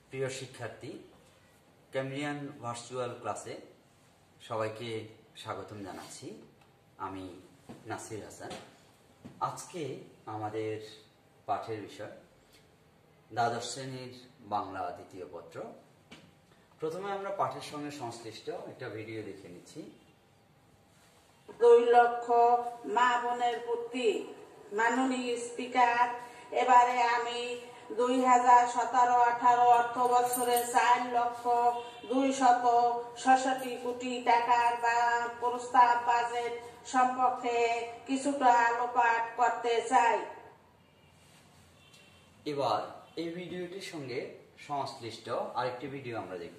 প্রিয় শিক্ষার্থী, Cambrian virtual ক্লাসে সবাইকে স্বাগতম জানাচ্ছি। আমি নাসির হাসান। আজকে আমাদের পাঠের বিষয় দ্বাদশ শ্রেণীর বাংলা দ্বিতীয় পত্র। প্রথমে আমরা পাঠের সঙ্গে সংশ্লিষ্ট একটা ভিডিও দেখে নিচ্ছি। 2 লক্ষ মা বোনের প্রতি মাননীয় স্পিকার, এবারে আমি 2017-18 অর্থ বছরে 4,266 কোটি টাকার প্রস্তাব বাজেট সম্পর্কে কিছুটা আলোকপাত করতে চাই। এবার এই ভিডিওটির সঙ্গে সংশ্লিষ্ট আরেকটি ভিডিও আমরা দেখব।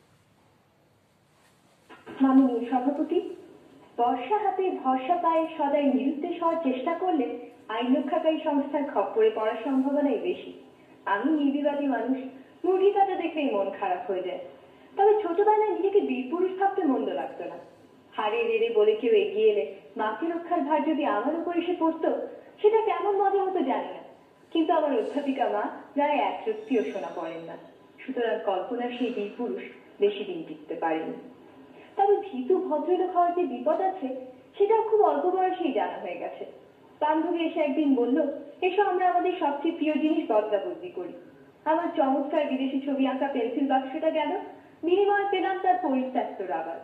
মাননীয় সভাপতি, বর্ষা হাতে ভরসা পায়ে সদাই নিরুদ্দেশ হওয়ার চেষ্টা করলে আইন রক্ষাকারী সংস্থার খপ্পরে পড়ার সম্ভাবনাই বেশি। আমি নির্বিবাদী মানুষ, মুরগি কাটা দেখলেই মন খারাপ হয়ে যায়। তবে ছোটবেলায় নিজেকে বীরপুরুষ ভাবতে মন্দ লাগতো না। হারে রেড়ে বলে কেউ এগিয়ে এলে মাকে রক্ষার ভার যদি আমার উপর এসে পড়তো, সেটা কেমন মজা হতো জানি না। কিন্তু আমার অধ্যাপিকা মা প্রায় এক রত্তিও শোনা পড়েন না, সুতরাং কল্পনার সেই বীরপুরুষ বেশি দিন টিকতে পারেনি। তবে ভীতু ভদ্রলোক হওয়ার যে বিপদ আছে, সেটাও খুব অল্প বয়সেই জানা হয়ে গেছে। বান্ধবী এসে একদিন বলল, এসো আমরা আমাদের সবচেয়ে প্রিয় জিনিস বদলাবদলি করি। আমার চমৎকার বিদেশি ছবি আঁকা পেন্সিল বাক্সটা গেল, বিনিময়ে পেলাম তার পরিত্যক্ত রাবার।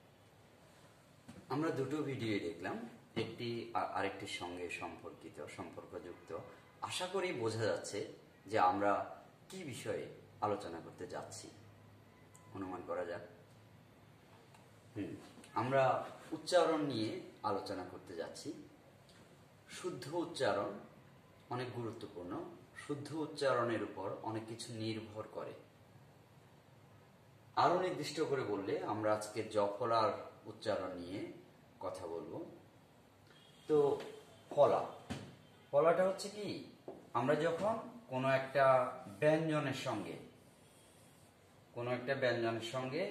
আমরা দুটো ভিডিও দেখলাম, একটি আরেকটির সঙ্গে সম্পর্কযুক্ত। আশা করি বোঝা যাচ্ছে যে আমরা কি বিষয়ে আলোচনা করতে যাচ্ছি। অনুমান করা যাক। আমরা উচ্চারণ নিয়ে আলোচনা করতে যাচ্ছি। শুদ্ধ উচ্চারণ অনেক গুরুত্বপূর্ণ। শুদ্ধ উচ্চারণের উপর অনেক কিছু নির্ভর করে। আরো নির্দিষ্ট করে বললে আমরা আজকে জফলার উচ্চারণ নিয়ে কথা বলবো। তো ফলাটা হচ্ছে কি, আমরা যখন কোনো একটা ব্যঞ্জনের সঙ্গে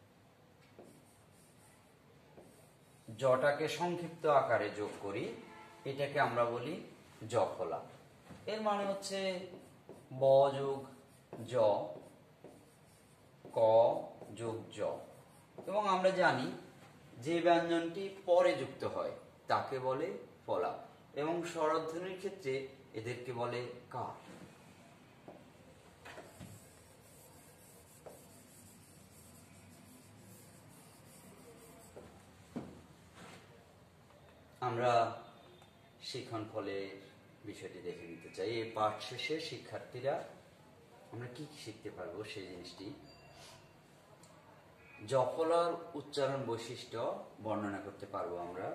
জটাকে সংক্ষিপ্ত আকারে যোগ করি, এটাকে আমরা বলি জফলা। এর মানে হচ্ছে ব যোগ জ, ক যোগ জ। এবং আমরা জানি যে ব্যঞ্জনটি পরে যুক্ত হয় তাকে বলে ফলা, এবং স্বরধ্বনির ক্ষেত্রে এদেরকে বলে কা। আমরা শিখন ফলের বিষয়টি দেখে নিতে চাই। এই পাঠ শেষে শিক্ষার্থীরা আমরা কি কি শিখতে পারবো সেই জিনিসটি। জফলার উচ্চারণ বৈশিষ্ট্য বর্ণনা করতে পারবো আমরা।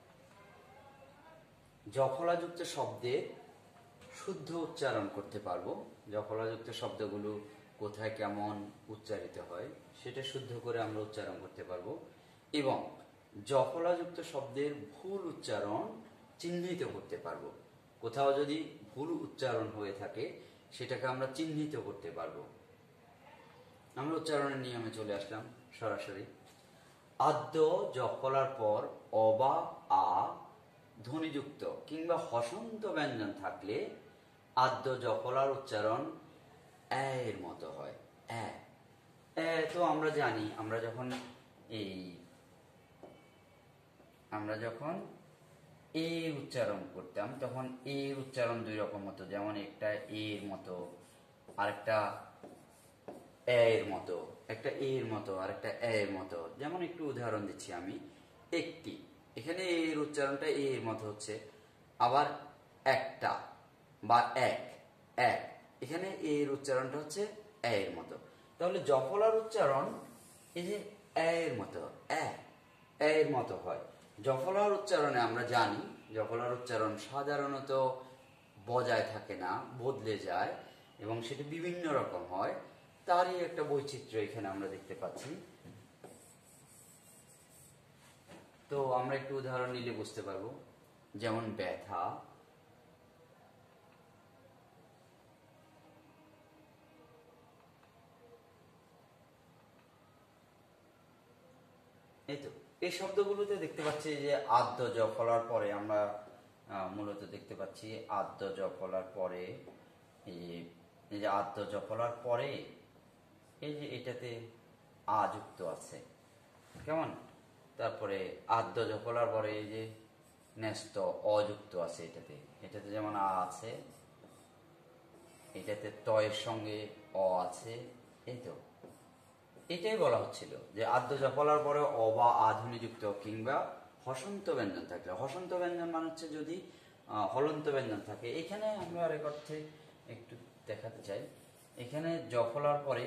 জফলাযুক্ত শব্দের শুদ্ধ উচ্চারণ করতে পারবো। জফলাযুক্ত শব্দগুলো কোথায় কেমন উচ্চারিত হয় সেটা শুদ্ধ করে আমরা উচ্চারণ করতে পারবো, এবং জফলাযুক্ত শব্দের ভুল উচ্চারণ চিহ্নিত করতে পারবো। কোথাও যদি ভুল উচ্চারণ হয়ে থাকে সেটাকে আমরা চিহ্নিত করতে পারবো। আমরা উচ্চারণের নিয়মে চলে আসলাম সরাসরি। আদ্য জফলার পর অ বা আ ধ্বনিযুক্ত কিংবা হসন্ত ব্যঞ্জন থাকলে আদ্য জফলার উচ্চারণ এর মতো হয়। তো আমরা জানি, আমরা যখন এ উচ্চারণ করতাম তখন এ উচ্চারণ দুই রকম হতো। যেমন একটা এর মতো, আরেকটা এর মতো, একটা এর মতো আর একটা এর মতো। যেমন একটু উদাহরণ দিচ্ছি আমি। একটি, এখানে এর উচ্চারণটা এর মতো হচ্ছে। আবার একটা বা এক, এখানে এর উচ্চারণটা হচ্ছে এর মতো। তাহলে জফলার উচ্চারণ এই যে এর মতো, এর মতো হয়। জফলার উচ্চারণে আমরা জানি জফলার উচ্চারণ সাধারণত বজায় থাকে না, বদলে যায়, এবং সেটা বিভিন্ন রকম হয়। তারই একটা বৈচিত্র্য এখানে আমরা দেখতে পাচ্ছি। তো আমরা একটু উদাহরণ নিলে বুঝতে পারবো। যেমন ব্যথা, এই তো এই শব্দগুলোতে দেখতে পাচ্ছি যে আদ্য জফলার পরে আমরা মূলত দেখতে পাচ্ছি আদ্য জফলার পরে, এই যে আদ্য জফলার পরে এই যে এটাতে আ যুক্ত আছে, কেমন? তারপরে আদ্য জফলার পরে এই যে ন্যস্ত অযুক্ত আছে এটাতে, এটাতে যেমন আ আছে, এটাতে তয়ের সঙ্গে অ আছে, এই তো এটাই বলা হচ্ছিল যে আদ্য জফলার পরে অ বা আধুনি যুক্ত কিংবা হসন্ত ব্যঞ্জন থাকলে, হসন্ত ব্যঞ্জন মানে হচ্ছে যদি হলন্ত ব্যঞ্জন থাকে। এখানে আমরা আরেক অর্থে একটু দেখাতে চাই, এখানে জফলার পরে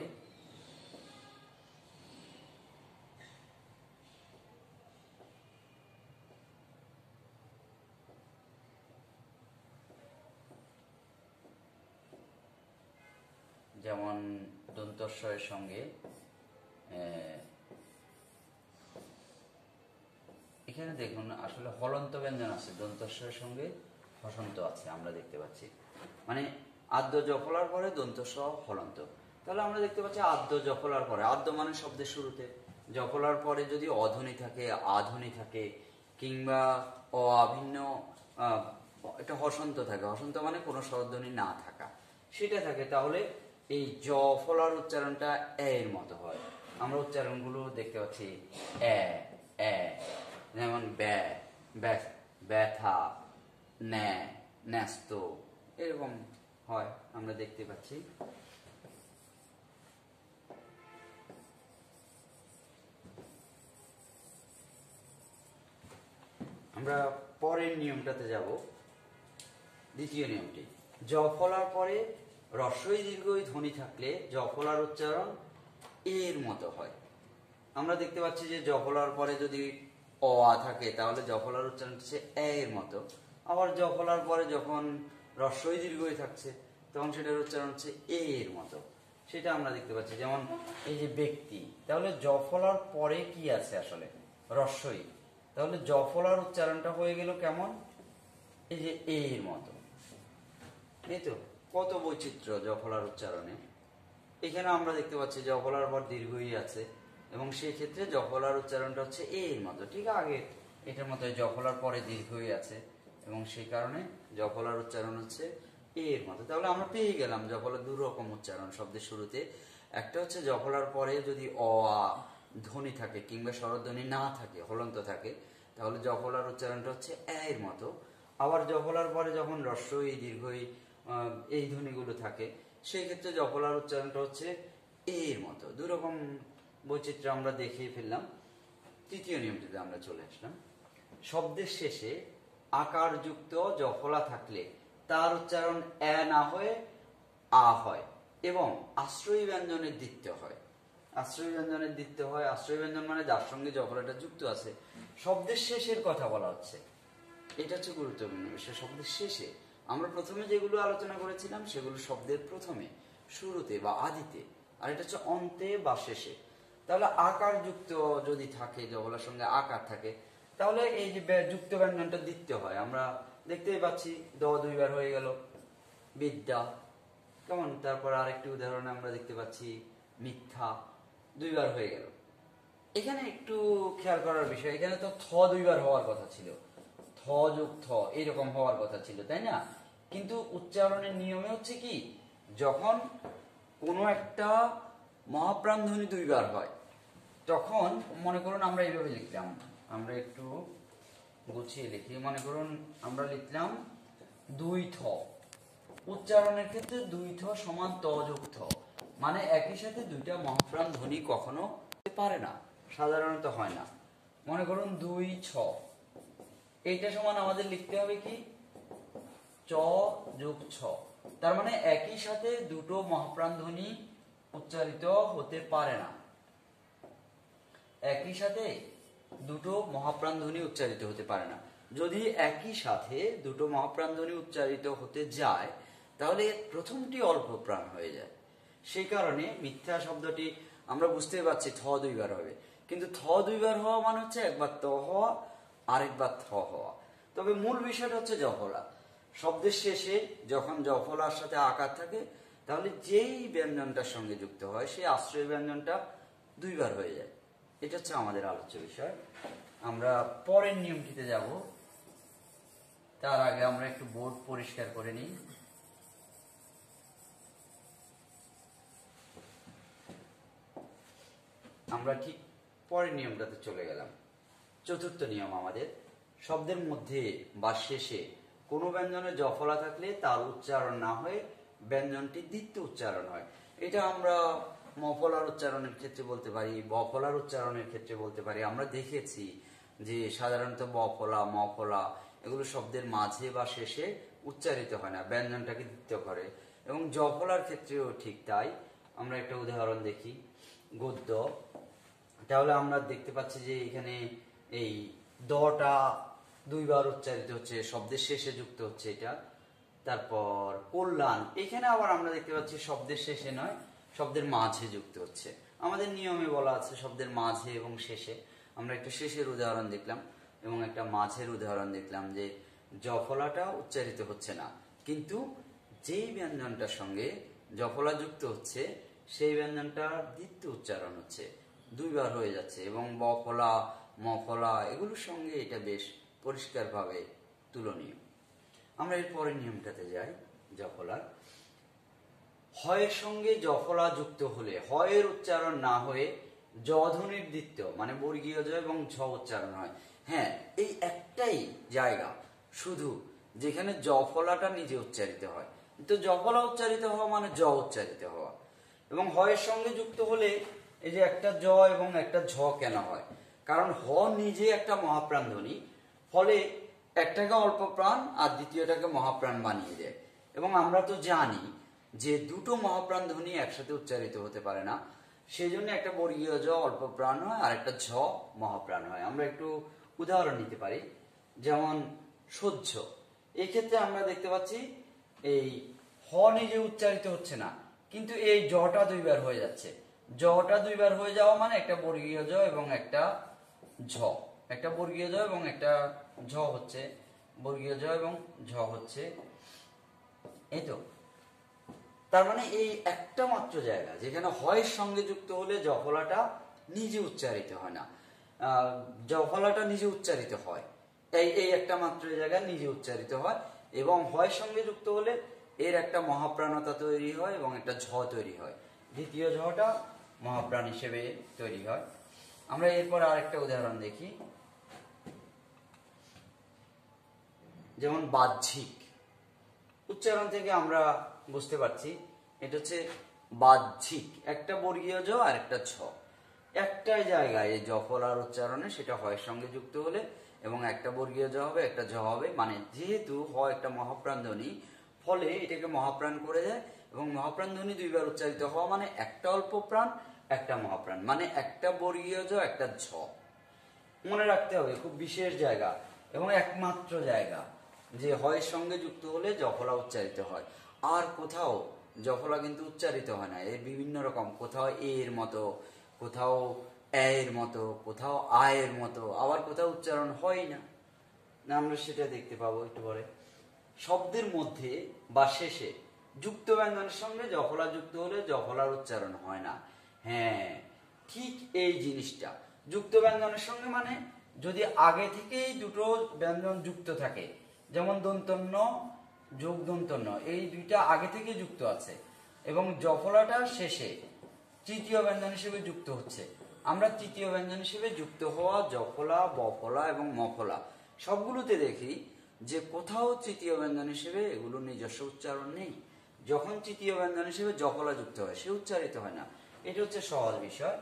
যেমন দন্তস্বয়ের সঙ্গে এখানে দেখুন আসলে হলন্ত ব্যঞ্জন আছে, দন্তস্বয়ের সঙ্গে হসন্ত আছে, আমরা দেখতে পাচ্ছি। মানে আদ্য জফলার পরে দন্তস্ব হলন্ত, তাহলে আমরা দেখতে পাচ্ছি আদ্য জফলার পরে, আদ্য মানে শব্দের শুরুতে, জফলার পরে যদি অধ্বনি থাকে, আধ্বনি থাকে, কিংবা অভিন্ন একটা হসন্ত থাকে, হসন্ত মানে কোনো স্বরধ্বনি না থাকা, সেটা থাকে, তাহলে এই জফলার উচ্চারণটা এর মতো হয়। আমরা উচ্চারণগুলো দেখতে পাচ্ছি এ এ, যেমন ব্যথা, ন্যা, ন্যস্ত, এরকম হয় আমরা দেখতে পাচ্ছি। আমরা পরের নিয়মটাতে যাব, দ্বিতীয় নিয়মটি, জফলার পরে রস্বই দীর্ঘই ধ্বনি থাকলে জফলার উচ্চারণ এর মতো হয়। আমরা দেখতে পাচ্ছি যে জফলার পরে যদি অ আ থাকে তাহলে জফলার উচ্চারণ হচ্ছে এর মতো, আবার জফলার পরে যখন রস্বই দীর্ঘই থাকছে তখন সেটার উচ্চারণ হচ্ছে এর মতো, সেটা আমরা দেখতে পাচ্ছি। যেমন এই যে ব্যক্তি, তাহলে জফলার পরে কি আছে আসলে রস্বই, তাহলে জফলার উচ্চারণটা হয়ে গেল কেমন, এই যে এর মতো। এই তো কত বৈচিত্র্য জফলার উচ্চারণে। এখানে আমরা দেখতে পাচ্ছি জফলার পর দীর্ঘই আছে এবং সেই ক্ষেত্রে জফলার উচ্চারণটা হচ্ছে এর মতো, ঠিক আগে এটার মতো জফলার পরে দীর্ঘই আছে এবং সেই কারণে জফলার উচ্চারণ হচ্ছে এর মতো। তাহলে আমরা পেয়ে গেলাম জফলার দু রকম উচ্চারণ শব্দের শুরুতে, একটা হচ্ছে জফলার পরে যদি অ আ ধ্বনি থাকে কিংবা স্বরধ্বনি না থাকে, হলন্ত থাকে, তাহলে জফলার উচ্চারণটা হচ্ছে এর মতো। আবার জফলার পরে যখন রস্বই দীর্ঘই এই ধ্বনিগুলো থাকে সেই ক্ষেত্রে জফলার উচ্চারণটা হচ্ছে এর মতো। দুই রকম বৈচিত্র্য আমরা দেখিয়ে ফেললাম। তৃতীয় নিয়মটিতে আমরা চলে আসলাম, শব্দের শেষে আকারযুক্ত জফলা থাকলে তার উচ্চারণ এ না হয়ে আ হয় এবং আশ্রয়ী ব্যঞ্জনের দ্বিতীয় হয়। আশ্রয়ী ব্যঞ্জনের দ্বিতীয় হয়, আশ্রয়ী ব্যঞ্জন মানে যার সঙ্গে জফলাটা যুক্ত আছে। শব্দের শেষের কথা বলা হচ্ছে, এটা হচ্ছে গুরুত্বপূর্ণ বিষয়। শব্দের শেষে আমরা প্রথমে যেগুলো আলোচনা করেছিলাম সেগুলো শব্দের প্রথমে, শুরুতে বা আদিতে, আর এটা হচ্ছে অন্তে বা শেষে। তাহলে আকার যুক্ত যদি থাকে, জফলার সঙ্গে আকার থাকে, তাহলে এই যে যুক্ত ব্যঞ্জনটা দ্বিতীয় হয়। আমরা দেখতেই পাচ্ছি দ দুইবার হয়ে গেল, বিদ্যা, কেমন? তারপর আরেকটি উদাহরণে আমরা দেখতে পাচ্ছি মিথ্যা, দুইবার হয়ে গেল। এখানে একটু খেয়াল করার বিষয়, এখানে তো থ দুইবার হওয়ার কথা ছিল, থ যোগ থ এরকম হওয়ার কথা ছিল, তাই না? কিন্তু উচ্চারণের নিয়মে হচ্ছে কি, যখন কোনো একটা মহাপ্রাণ ধ্বনি দুইবার হয় তখন মনে করুন আমরা এইভাবে লিখলাম, আমরা একটু গুছিয়ে লিখি, মনে করুন আমরা লিখলাম দুই থ। উচ্চারণের ক্ষেত্রে দুই থ সমান ত যোগ থ, মানে একই সাথে দুইটা মহাপ্রাণ ধ্বনি কখনো হতে পারে না, সাধারণত হয় না। মনে করুন দুই ছ, এইটা সমান আমাদের লিখতে হবে কি চ যোগ ছ, তার মানে একই সাথে দুটো মহাপ্রাণ ধ্বনি উচ্চারিত হতে পারে না, একই সাথে দুটো মহাপ্রাণ ধ্বনি উচ্চারিত হতে পারে না। যদি একই সাথে দুটো মহাপ্রাণ ধ্বনি উচ্চারিত হতে যায় তাহলে প্রথমটি অল্প প্রাণ হয়ে যায়। সেই কারণে মিথ্যা শব্দটি আমরা বুঝতে পারছি থ দুইবার হবে, কিন্তু থ দুইবার হওয়া মানে হচ্ছে একবার ত হওয়া আরেকবার থ হওয়া। তবে মূল বিষয়টা হচ্ছে জফলা। শব্দের শেষে যখন জফলার সাথে আকার থাকে তাহলে যেই ব্যঞ্জনটার সঙ্গে যুক্ত হয় সেই আশ্রয় ব্যঞ্জনটা দুইবার হয়ে যায়। এটা হচ্ছে আমাদের আলোচ্য বিষয়। আমরা পরের নিয়মটিতে যাব, তার আগে আমরা একটু বোর্ড পরিষ্কার করে নিই। আমরা ঠিক পরের নিয়মটাতে চলে গেলাম। চতুর্থ নিয়ম আমাদের, শব্দের মধ্যে বা শেষে কোনো ব্যঞ্জনের জফলা থাকলে তার উচ্চারণ না হয়ে ব্যঞ্জনটি দ্বিতীয় উচ্চারণ হয়। এটা আমরা মফলার উচ্চারণের ক্ষেত্রে বলতে পারি, বফলার উচ্চারণের ক্ষেত্রে বলতে পারি। আমরা দেখেছি যে সাধারণত বফলা, মফলা এগুলো শব্দের মাঝে বা শেষে উচ্চারিত হয় না, ব্যঞ্জনটাকে দ্বিতীয় করে। এবং জফলার ক্ষেত্রেও ঠিক তাই। আমরা একটা উদাহরণ দেখি, গদ্য। তাহলে আমরা দেখতে পাচ্ছি যে এখানে এই দটা দুইবার উচ্চারিত হচ্ছে, শব্দের শেষে যুক্ত হচ্ছে এটা। তারপর কল্যাণ, এখানে আবার আমরা দেখতে পাচ্ছি শব্দের শেষে নয়, শব্দের মাঝে যুক্ত হচ্ছে। আমাদের নিয়মে বলা আছে শব্দের মাঝে এবং শেষে। আমরা একটা শেষের উদাহরণ দেখলাম এবং একটা মাঝের উদাহরণ দেখলাম যে জফলাটা উচ্চারিত হচ্ছে না, কিন্তু যেই ব্যঞ্জনটার সঙ্গে জফলা যুক্ত হচ্ছে সেই ব্যঞ্জনটার দ্বিতীয় উচ্চারণ হচ্ছে, দুইবার হয়ে যাচ্ছে। এবং বফলা, মফলা এগুলোর সঙ্গে এটা বেশ পরিষ্কারভাবে তুলনীয়। আমরা এর পরের নিয়মটাতে যাই, জফলার। হয়ের সঙ্গে জফলা যুক্ত হলে হয়ের উচ্চারণ না হয়ে জ ধ্বনির দ্বিতীয় মানে বর্গীয় জ এবং ঝ উচ্চারণ হয়। হ্যাঁ, এই একটাই জায়গা শুধু যেখানে জফলাটা নিজে উচ্চারিত হয়। তো জফলা উচ্চারিত হওয়া মানে জ উচ্চারিত হওয়া। এবং হয়ের সঙ্গে যুক্ত হলে এই যে একটা জ এবং একটা ঝ কেন হয়? কারণ হ নিজে একটা মহাপ্রাণ ধ্বনি, ফলে একটাকে অল্প প্রাণ আর দ্বিতীয়টাকে মহাপ্রাণ বানিয়ে দেয়। এবং আমরা তো জানি যে দুটো মহাপ্রাণ ধ্বনি একসাথে উচ্চারিত হতে পারে না, সেই জন্য একটা বর্গীয় জ অল্প প্রাণ হয় আর একটা ঝ মহাপ্রাণ হয়। আমরা একটু উদাহরণ নিতে পারি, যেমন সহ্য। এই ক্ষেত্রে আমরা দেখতে পাচ্ছি এই হ নিজে উচ্চারিত হচ্ছে না, কিন্তু এই জটা দুইবার হয়ে যাচ্ছে। জটা দুইবার হয়ে যাওয়া মানে একটা বর্গীয় জ এবং একটা ঝ, একটা বর্গীয় জ এবং একটা ঝ হচ্ছে, বর্গীয় জ এবং ঝ হচ্ছে। এই তো, তার মানে এই একটা মাত্র জায়গা যেখানে হয়ের সঙ্গে যুক্ত হলে জফলাটা নিজে উচ্চারিত হয় না, জফলাটা নিজে উচ্চারিত হয়। এই একটা মাত্র জায়গা নিজে উচ্চারিত হয় এবং হয়ের সঙ্গে যুক্ত হলে এর একটা মহাপ্রাণতা তৈরি হয় এবং একটা ঝ তৈরি হয়, দ্বিতীয় ঝটা মহাপ্রাণ হিসেবে তৈরি হয়। আমরা এরপর আরেকটা উদাহরণ দেখি, যেমন বাহ্যিক। উচ্চারণ থেকে আমরা বুঝতে পারছি এটা হচ্ছে বাহ্যিক, একটা বর্গীয় জ আর একটা ছ, একটাই জায়গায় এই জফলার উচ্চারণে সেটা হয়ের সঙ্গে যুক্ত হলে এবং একটা বর্গীয় জ হবে একটা ঝ হবে। মানে যেহেতু হ একটা মহাপ্রাণ ধ্বনি, ফলে এটাকে মহাপ্রাণ করে দেয় এবং মহাপ্রাণ ধ্বনি দুইবার উচ্চারিত হওয়া মানে একটা অল্প প্রাণ একটা মহাপ্রাণ, মানে একটা বর্গীয় জ একটা ঝ। মনে রাখতে হবে, খুব বিশেষ জায়গা এবং একমাত্র জায়গা যে হয়ের সঙ্গে যুক্ত হলে জফলা উচ্চারিত হয়। আর কোথাও জফলা কিন্তু উচ্চারিত হয় না। এর বিভিন্ন রকম, কোথাও এর মতো, কোথাও এর মতো, কোথাও আয়ের মতো, আবার কোথাও উচ্চারণ হয় না। আমরা সেটা দেখতে পাবো একটু পরে। শব্দের মধ্যে বা শেষে যুক্ত ব্যঞ্জনের সঙ্গে জফলা যুক্ত হলে জফলার উচ্চারণ হয় না। হ্যাঁ, ঠিক এই জিনিসটা যুক্ত ব্যঞ্জনের সঙ্গে মানে যদি আগে থেকেই দুটো ব্যঞ্জন যুক্ত থাকে, যেমন দন্তন্য যোগ দন্তন্য, এই দুইটা আগে থেকে যুক্ত আছে এবং জফলাটা শেষে তৃতীয় ব্যঞ্জন হিসেবে যুক্ত হচ্ছে। আমরা তৃতীয় ব্যঞ্জন হিসেবে যুক্ত হওয়া জফলা, বফলা এবং মফলা সবগুলোতে দেখি যে কোথাও তৃতীয় ব্যঞ্জন হিসেবে এগুলোর নিজস্ব উচ্চারণ নেই। যখন তৃতীয় ব্যঞ্জন হিসেবে জফলা যুক্ত হয় সে উচ্চারিত হয় না। এটা হচ্ছে সহজ বিষয়।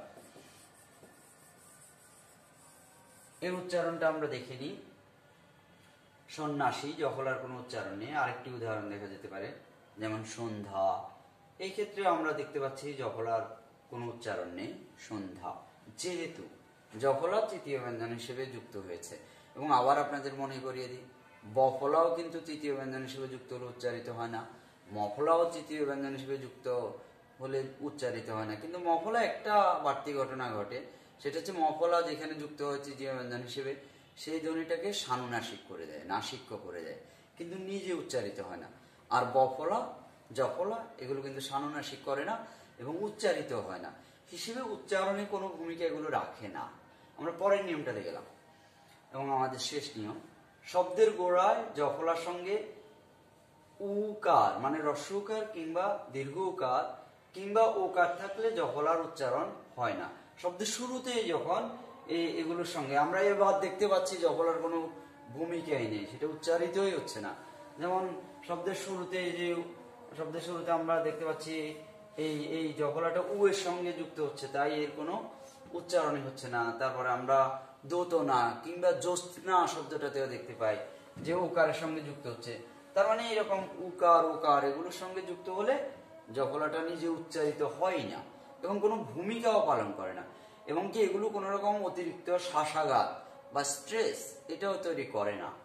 এর উচ্চারণটা আমরা দেখে নিই। সন্ন্যাসী, জফলার কোনো উচ্চারণ নেই। আরেকটি উদাহরণ দেখা যেতে পারে, যেমন সন্ধ্যা। এই ক্ষেত্রে আমরা দেখতে পাচ্ছি জফলার কোনো উচ্চারণ নেই, সন্ধ্যা, যেহেতু জফলা তৃতীয় ব্যঞ্জন হিসেবে যুক্ত হয়েছে। এবং আবার আপনাদের মনে করিয়ে দিই, বফলাও কিন্তু তৃতীয় ব্যঞ্জন হিসেবে যুক্ত হলে উচ্চারিত হয় না, মফলাও তৃতীয় ব্যঞ্জন হিসেবে যুক্ত হলে উচ্চারিত হয় না। কিন্তু মফলা একটা বাড়তি ঘটনা ঘটে, সেটা হচ্ছে মফলা যেখানে যুক্ত হয় তৃতীয় ব্যঞ্জন হিসেবে সেই ধ্বনিটাকে সানুনাসিক করে দেয়, নাসিক্য করে দেয়, কিন্তু নিজে উচ্চারিত হয় না। আর বফলা, জফলা এগুলো কিন্তু সানুনাসিক করে না এবং উচ্চারিত হয় না, হিসেবে উচ্চারণে কোনো ভূমিকা এগুলো রাখে না। আমরা পরের নিয়মটাতে গেলাম এবং আমাদের শেষ নিয়ম, শব্দের গোড়ায় জফলার সঙ্গে উকার মানে হ্রস্ব উকার কিংবা দীর্ঘ উকার কিংবা ওকার থাকলে জফলার উচ্চারণ হয় না। শব্দের শুরুতে যখন এগুলোর সঙ্গে আমরা এবার দেখতে পাচ্ছি জফলার কোনো ভূমিকাই নেই, সেটা উচ্চারিতই হচ্ছে না। যেমন শব্দের শুরুতে আমরা দেখতে পাচ্ছি এই জফলাটা উ এর সঙ্গে যুক্ত হচ্ছে, তাই এর কোনো উচ্চারণই হচ্ছে না। তারপরে আমরা দোতনা কিংবা জ্যোৎস্না শব্দটাতেও দেখতে পাই যে উকারের সঙ্গে যুক্ত হচ্ছে, তার মানে এরকম উকার ওকার এগুলোর সঙ্গে যুক্ত হলে জফলাটা নিজে উচ্চারিত হয় না এবং কোনো ভূমিকাও পালন করে না, এবং কি এগুলো কোনো রকম অতিরিক্ত শ্বাসাঘাত বা স্ট্রেস এটাও তৈরি করে না।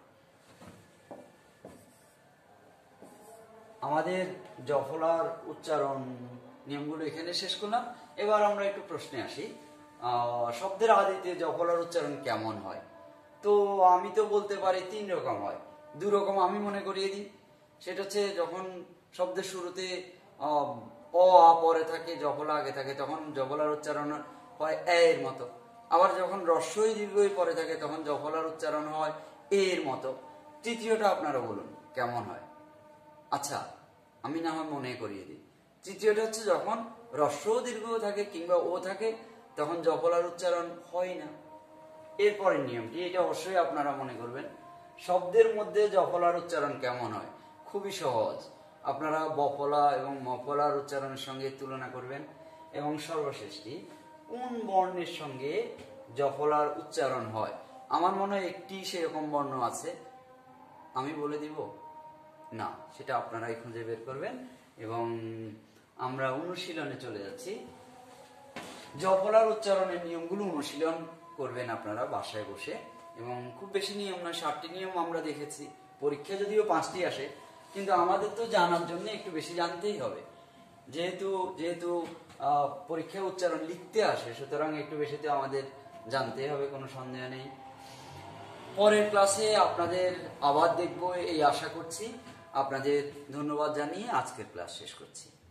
আমাদের জফলার উচ্চারণ নিয়মগুলো এখানে শেষ করলাম। এবার আমরা একটু প্রশ্নে আসি, শব্দের আদিতে জফলার উচ্চারণ কেমন হয়? তো আমি তো বলতে পারি 3 রকম হয়। 2 রকম আমি মনে করিয়ে দিই। সেটা হচ্ছে যখন শব্দের শুরুতে অ আ পরে থাকে, জফলা আগে থাকে, তখন জফলার উচ্চারণ হয় এর মতো। আবার যখন হ্রস্বই দীর্ঘই পরে থাকে তখন জফলার উচ্চারণ হয় এর মতো। তৃতীয়টা আপনারা বলুন কেমন হয়? আচ্ছা, আমি না হয় মনে করিয়ে দিই। তৃতীয়টা হচ্ছে যখন হ্রস্ব দীর্ঘ থাকে কিংবা ও থাকে তখন জফলার উচ্চারণ হয় না। এরপরের নিয়মটি, এটা অবশ্যই আপনারা মনে করবেন। শব্দের মধ্যে জফলার উচ্চারণ কেমন হয়? খুবই সহজ। আপনারা বফলা এবং মফলার উচ্চারণের সঙ্গে তুলনা করবেন এবং সর্বশেষটি কোন বর্ণের সঙ্গে জফলার উচ্চারণ হয়। আমার মনে হয় একটি সেরকম বর্ণ আছে, আমি বলে দিব না, সেটা আপনারাই খুঁজে বের করবেন। এবং আমরা অনুশীলনে চলে যাচ্ছি। জফলার উচ্চারণের নিয়মগুলো অনুশীলন করবেন আপনারা বাসায় বসে, এবং খুব বেশি নিয়ম নয়, 7টি নিয়ম আমরা দেখেছি। পরীক্ষা যদিও 5টি আসে, কিন্তু আমাদের তো জানার জন্য একটু বেশি জানতেই হবে। যেহেতু পরীক্ষা উচ্চারণ লিখতে আসে, সুতরাং একটু বেশি তো আমাদের জানতেই হবে, কোনো সন্দেহ নেই। পরের ক্লাসে আপনাদের আবার দেখবো এই আশা করছি। আপনাদের ধন্যবাদ জানিয়ে আজকের ক্লাস শেষ করছি।